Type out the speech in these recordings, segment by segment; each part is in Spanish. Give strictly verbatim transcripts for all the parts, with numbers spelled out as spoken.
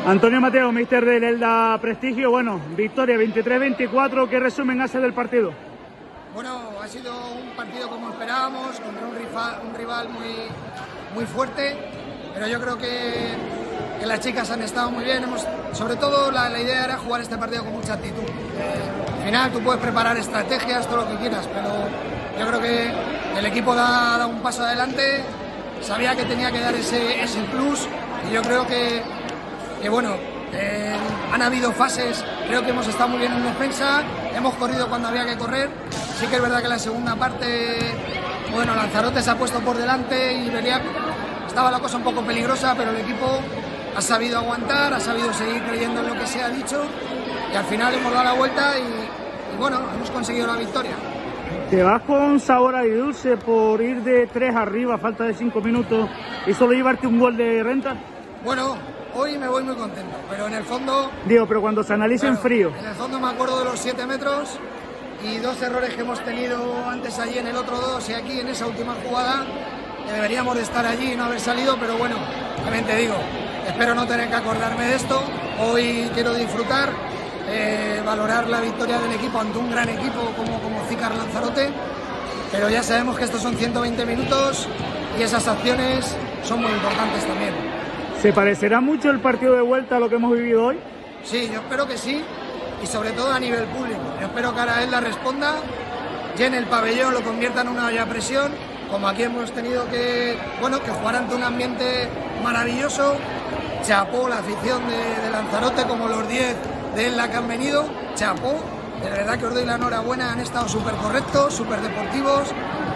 Antonio Mateo, míster del Elda Prestigio, bueno, victoria veintitrés veinticuatro, ¿qué resumen hace del partido? Bueno, ha sido un partido como esperábamos, contra un rival, un rival muy, muy fuerte, pero yo creo que, que las chicas han estado muy bien. Hemos, sobre todo la, la idea era jugar este partido con mucha actitud. Eh, al final tú puedes preparar estrategias, todo lo que quieras, pero yo creo que el equipo da, da un paso adelante, sabía que tenía que dar ese, ese plus y yo creo que, que bueno, eh, han habido fases, creo que hemos estado muy bien en defensa, hemos corrido cuando había que correr. Sí que es verdad que en la segunda parte, bueno, Lanzarote se ha puesto por delante y venía, estaba la cosa un poco peligrosa, pero el equipo ha sabido aguantar, ha sabido seguir creyendo en lo que se ha dicho y al final hemos dado la vuelta y, y bueno, hemos conseguido la victoria. ¿Te vas con sabor agridulce por ir de tres arriba a falta de cinco minutos y solo llevarte un gol de renta? Bueno, hoy me voy muy contento, pero en el fondo... Digo, pero cuando se analiza claro, en frío... En el fondo me acuerdo de los siete metros y dos errores que hemos tenido antes allí en el otro dos y aquí en esa última jugada, que deberíamos de estar allí y no haber salido, pero bueno, también te digo, espero no tener que acordarme de esto. Hoy quiero disfrutar, eh, valorar la victoria del equipo ante un gran equipo como, como Cícar Lanzarote, pero ya sabemos que estos son ciento veinte minutos y esas acciones son muy importantes también. ¿Se parecerá mucho el partido de vuelta a lo que hemos vivido hoy? Sí, yo espero que sí, y sobre todo a nivel público. Yo espero que Araelda responda, llene el pabellón, lo convierta en una olla a presión, como aquí hemos tenido que, bueno, que jugar ante un ambiente maravilloso. Chapó la afición de, de Lanzarote, como los diez de Elda que han venido, chapó, de verdad que os doy la enhorabuena, han estado súper correctos, súper deportivos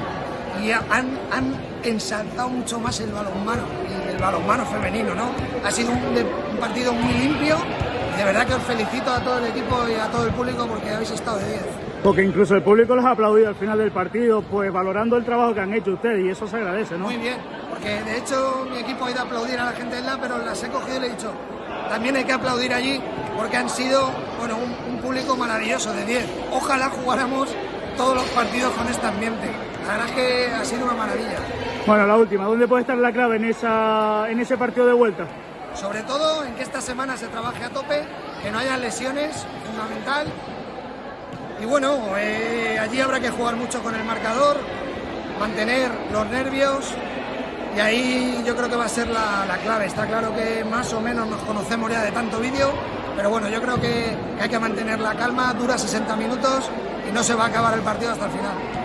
y han, han ensalzado mucho más el balonmano, y el balonmano femenino, ¿no? Ha sido un, de, un partido muy limpio. De verdad que os felicito a todo el equipo y a todo el público porque habéis estado de diez. Porque incluso el público les ha aplaudido al final del partido, pues valorando el trabajo que han hecho ustedes y eso se agradece, ¿no? Muy bien, porque de hecho mi equipo ha ido a aplaudir a la gente de la, pero las he cogido y le he dicho, también hay que aplaudir allí porque han sido, bueno, un, un público maravilloso de diez. Ojalá jugáramos todos los partidos con este ambiente. La verdad es que ha sido una maravilla. Bueno, la última, ¿dónde puede estar la clave en, esa, en ese partido de vuelta? Sobre todo en que esta semana se trabaje a tope, que no haya lesiones, fundamental. Y bueno, eh, allí habrá que jugar mucho con el marcador, mantener los nervios y ahí yo creo que va a ser la, la clave. Está claro que más o menos nos conocemos ya de tanto vídeo, pero bueno, yo creo que, que hay que mantener la calma, dura sesenta minutos y no se va a acabar el partido hasta el final.